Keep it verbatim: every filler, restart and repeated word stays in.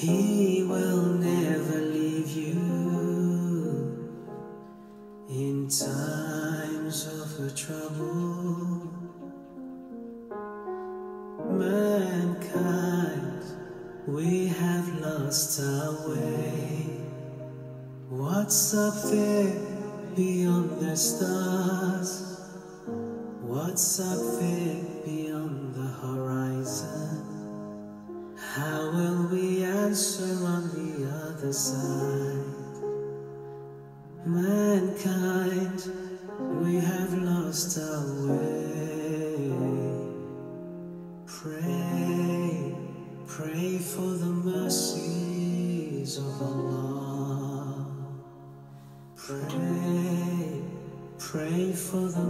He will never leave you in times of trouble. Mankind, we have lost our way. What's up there beyond the stars? What's up there beyond the horizon? How will we answer on the other side? Mankind, we have lost our way. Pray, pray for the mercies of Allah. Pray, pray for the